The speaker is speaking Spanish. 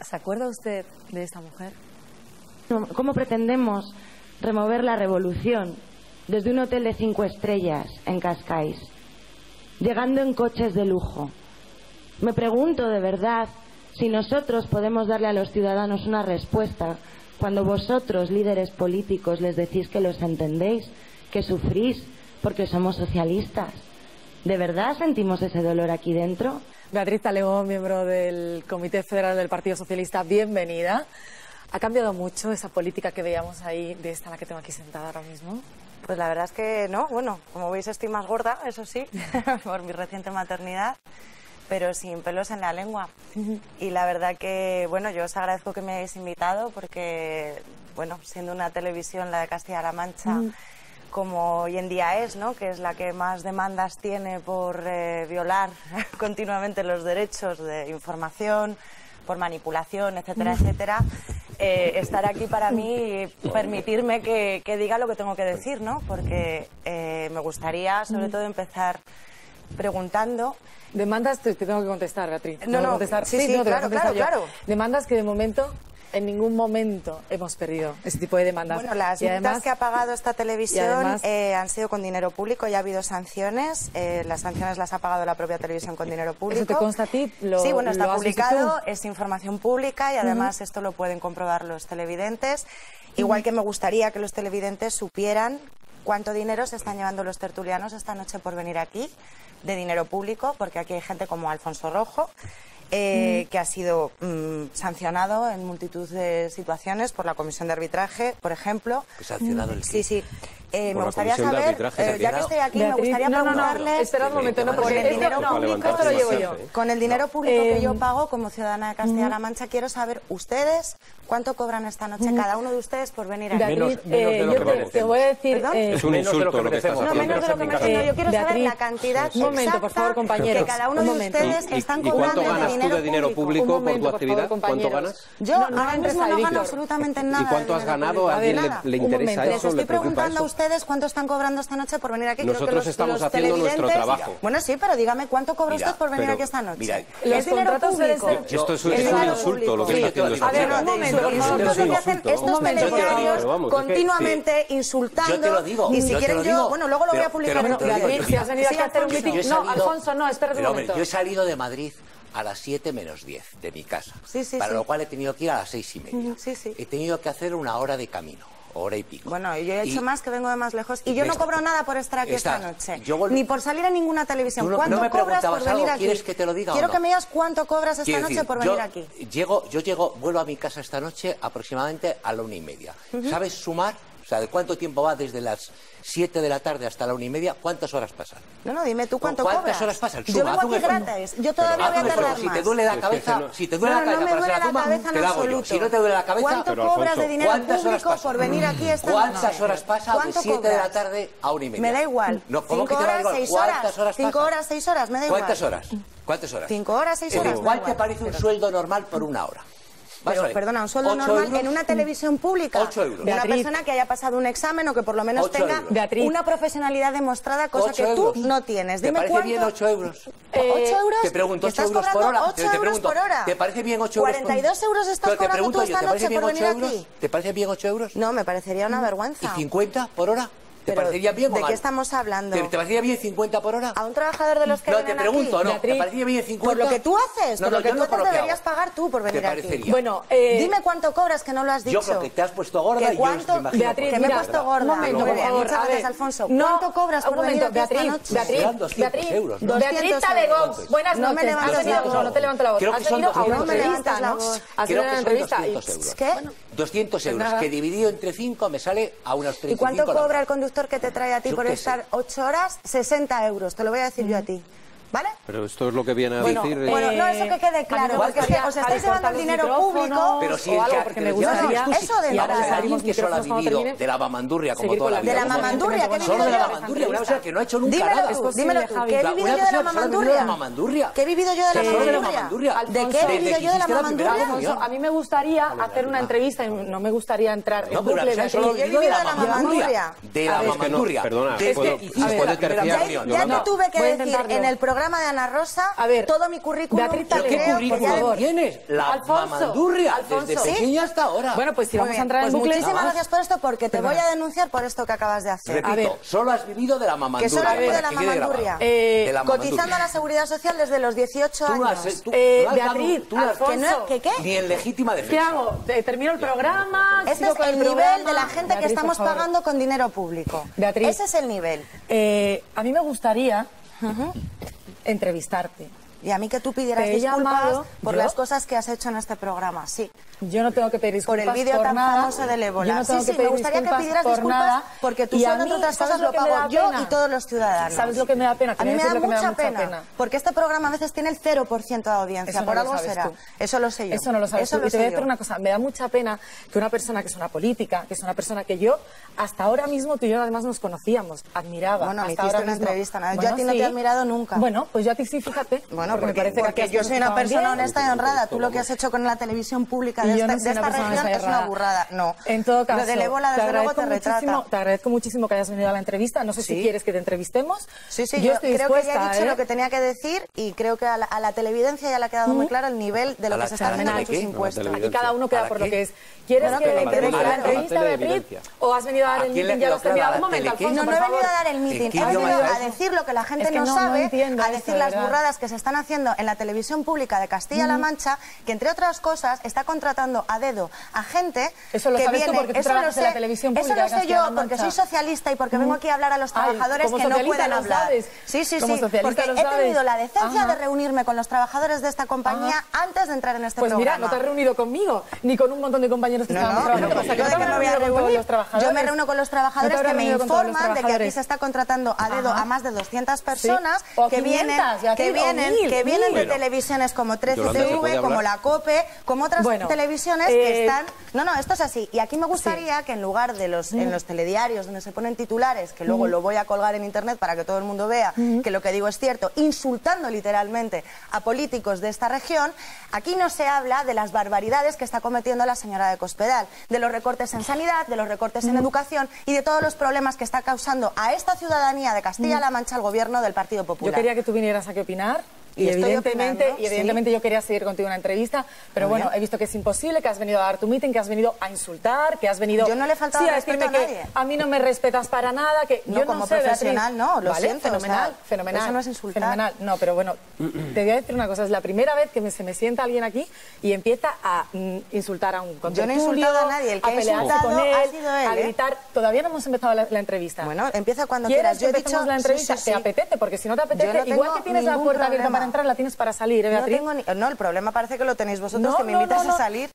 ¿Se acuerda usted de esta mujer? ¿Cómo pretendemos remover la revolución desde un hotel de 5 estrellas en Cascais, llegando en coches de lujo? Me pregunto de verdad si nosotros podemos darle a los ciudadanos una respuesta cuando vosotros, líderes políticos, les decís que los entendéis, que sufrís porque somos socialistas. ¿De verdad sentimos ese dolor aquí dentro? Beatriz Talegón, miembro del Comité Federal del Partido Socialista, bienvenida. ¿Ha cambiado mucho esa política que veíamos ahí, de esta la que tengo aquí sentada ahora mismo? Pues la verdad es que no, bueno, como veis estoy más gorda, eso sí, por mi reciente maternidad, pero sin pelos en la lengua. Y la verdad que, bueno, yo os agradezco que me hayáis invitado porque, bueno, siendo una televisión, la de Castilla-La Mancha, como hoy en día es, ¿no?, que es la que más demandas tiene por violar continuamente los derechos de información, por manipulación, etcétera, etcétera, estar aquí para mí y permitirme que diga lo que tengo que decir, ¿no? Porque me gustaría, sobre todo, empezar preguntando... Demandas, te tengo que contestar, Beatriz. No, claro. Demandas que de momento... En ningún momento hemos perdido ese tipo de demandas. Bueno, las multas que ha pagado esta televisión han sido con dinero público, ya ha habido sanciones, las sanciones las ha pagado la propia televisión con dinero público. ¿Eso te consta a ti? Sí, bueno, está publicado, es información pública y además esto lo pueden comprobar los televidentes. Igual que me gustaría que los televidentes supieran cuánto dinero se están llevando los tertulianos esta noche por venir aquí, de dinero público, porque aquí hay gente como Alfonso Rojo, que ha sido sancionado en multitud de situaciones por la Comisión de Arbitraje, por ejemplo. ¿Sancionado el qué? Sí. Me gustaría saber, ya que estoy aquí, Beatriz, me gustaría preguntarle... Espera un momento, no, con el dinero público, esto lo llevo yo. Con el dinero público que yo pago como ciudadana de Castilla-La Mancha, quiero saber ustedes cuánto cobran esta noche cada uno de ustedes por venir aquí. Beatriz, yo te voy a decir... Es un insulto lo que estás haciendo. No, menos de lo que merecemos. Yo quiero saber la cantidad un momento, por favor, compañeros, que cada uno de ustedes están cobrando de dinero público por tu actividad. ¿Cuánto ganas? Yo ahora mismo no gano absolutamente nada. ¿Y cuánto has ganado? ¿A alguien le interesa eso? Les estoy preguntando a ustedes cuánto están cobrando esta noche por venir aquí. Nosotros estamos haciendo nuestro trabajo. Bueno, sí, pero dígame cuánto cobra usted por venir aquí esta noche. Mira, ¿es dinero público? Esto es un insulto lo que está haciendo esta chica. A ver, un momento. Nosotros lo que hacen estos telediarios continuamente insultando. Yo te lo digo. Y si quieren yo, bueno, luego lo voy a publicar en Twitter. Si has venido aquí a hacer un mitin... No, Alfonso, no, espérate un momento. Yo he salido de Madrid a las 7 menos 10 de mi casa, para lo cual he tenido que ir a las 6:30. He tenido que hacer 1 hora de camino, hora y pico. Bueno, yo he hecho más, que vengo de más lejos, y yo no cobro nada por estar aquí esta noche, ni por salir a ninguna televisión. ¿Cuánto cobras por venir aquí? ¿Quieres que te lo diga? Quiero que me digas cuánto cobras esta noche por venir aquí. Vuelvo a mi casa esta noche aproximadamente a la 1:30. ¿Sabes sumar? O sea, ¿de cuánto tiempo va desde las 7 de la tarde hasta la 1:30? ¿Cuántas horas pasan? No, dime tú cuánto cobras. ¿Cuántas horas pasan? Yo vengo aquí gratis. Yo todavía voy a tardar más. Si te duele la cabeza, si te duele la cabeza para hacer la suma, te la hago yo. Si no te duele la cabeza, ¿cuánto cobras de dinero público por venir aquí esta noche? ¿Cuántas horas pasa de 7 de la tarde a 1:30? Me da igual. No, ¿cómo que te da igual? ¿Cuántas horas pasa? 5 horas, 6 horas, me da igual. ¿Cuántas horas? ¿Cuántas horas? 5 horas, 6 horas. ¿Cuál te parece un sueldo normal por 1 hora? Pero, perdona, un sueldo normal en una televisión pública. 8 euros. Una persona que haya pasado un examen o que por lo menos tenga una profesionalidad demostrada, cosa que tú no tienes. Dime cuánto. ¿Te parece bien 8 euros? 8 euros. Te pregunto, 8 euros por hora. 8 euros por hora. ¿Te parece bien 8 euros? 42 euros estás cobrando tú esta noche por venir aquí. ¿Te parece bien 8 euros? No, me parecería una vergüenza. ¿Y 50 por hora? ¿Te parecería bien o mal? ¿De qué estamos hablando? ¿Te parecería bien 50 por hora? ¿A un trabajador de los que vienen aquí? No, te pregunto, no. ¿Te parecería bien 50? Por lo que tú haces, por lo que tú haces deberías pagar tú por venir aquí. Bueno, dime cuánto cobras, que no lo has dicho. Yo creo que te has puesto gorda y yo me imagino... Beatriz, que me he puesto gorda. Un momento, por favor. Muchas gracias, Alfonso. ¿Cuánto cobras por venir aquí esta noche? Beatriz Talegón, buenas noches. No te levanto la voz. Creo que son 200 euros. Creo que son 200 euros. ¿Qué? 200 euros, que dividido entre 5 me sale a unos 35. ¿Y cuánto cobra el conductor que te trae a ti por estar 8 horas? 60 euros, te lo voy a decir yo a ti. ¿Vale? Pero esto es lo que viene a decir... Bueno, no, eso que quede claro, porque es que os estáis llevando el dinero público... Pero si o algo, porque me gustaría... Eso de verdad. Alguien que solo ha vivido de la mamandurria, como toda la vida. De la mamandurria, ¿qué he vivido yo? Solo de la mamandurria, una persona que no ha hecho nunca nada. Dímelo tú, ¿qué he vivido yo de la mamandurria? ¿Qué he vivido yo de la mamandurria? ¿De qué he vivido yo de la mamandurria? A mí me gustaría hacer una entrevista, y no me gustaría entrar en bucle. ¿Qué he vivido de la mamandurria? De la mamandurria. Perdona, Ya te tuve que decir en el programa programa de Ana Rosa, A ver, todo mi currículum... Beatriz, yo ¿Pero qué creo que ya- currículum tienes? La Alfonso, mamandurria, Alfonso. desde ¿Sí? pequeña hasta ahora. Bueno, pues si Muy vamos a bien, entrar pues en bucle... muchísimas gracias por esto, porque te voy a denunciar por esto que acabas de hacer. Repito, a ver. solo has vivido de la mamandurria. Que solo has vivido de para la que quede grabado. mamandurria. De la Cotizando a mamandurria. la Seguridad Social desde los 18 Tú no años. has- tú no has dado- Beatriz, tú no has- Alfonso. ¿Que qué? Ni en legítima ¿Qué defensa. hago? ¿Termino el programa? Este ¿Sigo es con el nivel programa? de la gente que Beatriz, estamos por favor. pagando con dinero público. Beatriz. Ese es el nivel. A mí me gustaría entrevistarte. Y a mí que tú pidieras Te he disculpas llamado, por ¿yo? las cosas que has hecho en este programa, sí. Yo no tengo que pedir Por disculpas el vídeo tan nada. famoso del ébola. Yo no tengo sí, que sí, me pedir gustaría que disculpas pidieras por disculpas nada. porque tu Y a sueldo, entre mí, otras ¿sabes cosas, lo que me da pago yo pena? y todos los ciudadanos. ¿Sabes lo que me da pena? A mí me da lo que mucha pena, porque este programa a veces tiene el 0% de audiencia, Eso no por lo algo sabes será. tú. Eso lo sé yo. Eso no lo sabes Eso tú. lo Y te voy a sé decir yo. una cosa. Me da mucha pena que una persona que es una política, que es una persona que yo, hasta ahora mismo, tú y yo además nos conocíamos, admiraba. Bueno, me hasta hiciste ahora una mismo. entrevista, ¿no? Yo Bueno, a ti no te he admirado nunca. Bueno, pues yo a ti sí, fíjate. Bueno, me parece que porque aquí yo las soy cosas una persona estaban bien. honesta y honrada. Tú lo que has hecho con la televisión pública Y de yo esta, no soy de una esta persona región es una desairrada. burrada. No. En todo caso, Lo del ébola, desde luego, te retrata. Te agradezco muchísimo que hayas venido a la entrevista. No sé si Sí. quieres que te entrevistemos. Sí, sí, yo yo estoy creo que ya he dispuesta, dicho lo que tenía que decir y creo que a la televidencia ya le ha quedado muy claro el nivel de lo ¿A que la se está haciendo con ¿de sus qué? impuestos. Aquí cada uno ¿A queda la por qué? lo que es. ¿Quieres Bueno, que que te la entreviste a la televidencia. entrevista, Beatriz? televidencia. ¿O has venido a dar ¿A el quién le meeting? Ya lo has quedó terminado. clara Un momento, la tele? Alfonso, No, no por he venido favor. a dar el meeting, ¿En qué he venido idioma es a eso? decir lo que la gente Es que no no sabe, entiendo a esto, decir de las verdad. burradas que se están haciendo en la televisión pública de Castilla-La Mancha, que entre otras cosas está contratando a dedo a gente Eso lo que sabes tú viene... porque tú eso lo trabajas en la sé, televisión eso pública lo de sé yo Castilla-La porque Mancha. soy socialista y porque vengo aquí a hablar a los Ay, trabajadores como que no socialista pueden lo hablar. sabes. Sí, sí, Como sí, socialista porque lo he sabes. tenido la decencia Ajá. de reunirme con los trabajadores de esta compañía antes de entrar en este Pues mira, programa. no te has reunido conmigo, ni con un montón de compañeros que No, estábamos no, trabajando. no, O sea, yo no de te que me habrás voy a reunido con todos reunir. los trabajadores. Yo me reúno con los No te trabajadores habrás que me reunido con todos los informan de que aquí trabajadores. se está contratando a dedo Ajá. a más de 200 personas O que 500, vienen, Beatriz, que o vienen, 1000, que vienen de 1000. televisiones como 13 Yolanda, ¿se puede TV, como hablar? la COPE, como otras Bueno, televisiones que están... No, no, esto es así. Y aquí me gustaría que en lugar de en los telediarios donde se ponen titulares, que luego lo voy a colgar en internet para que todo el mundo vea que lo que digo es cierto, insultando literalmente a políticos de esta región, aquí no se habla de las barbaridades que está cometiendo la señora de Cospedal, de los recortes en sanidad, de los recortes en educación y de todos los problemas que está causando a esta ciudadanía de Castilla-La Mancha el gobierno del Partido Yo Popular. quería que tú vinieras aquí a opinar. Y estoy evidentemente, opinando, sí. yo quería seguir contigo una entrevista, pero Muy bueno, bien. he visto que es imposible, que has venido a dar tu meeting, que has venido a insultar, que has venido Yo no le he faltado sí, a respeto decirme a que nadie. a mí no me respetas para nada, que No, yo como no sé, profesional, Beatriz. no, lo ¿Vale? siento, fenomenal, o sea, fenomenal. eso no es insultar. Fenomenal, no, pero bueno, te voy a decir una cosa, es la primera vez que se me sienta alguien aquí y empieza a insultar a un Yo no he contertulio, insultado a nadie, el que a ha pelearse insultado con él, ha sido él, a ¿eh? gritar. Todavía no hemos empezado la entrevista. Bueno, empieza cuando ¿Quieres quieras. Yo he que dicho... empecemos la entrevista? Sí, sí, ¿Te sí. apetece? Porque si no te apetece, Yo no igual tengo que tienes la ningún puerta abierta problema. para entrar, la tienes para salir, ¿eh, No Beatriz? tengo no, el problema parece que lo tenéis vosotros, que me invitas a salir.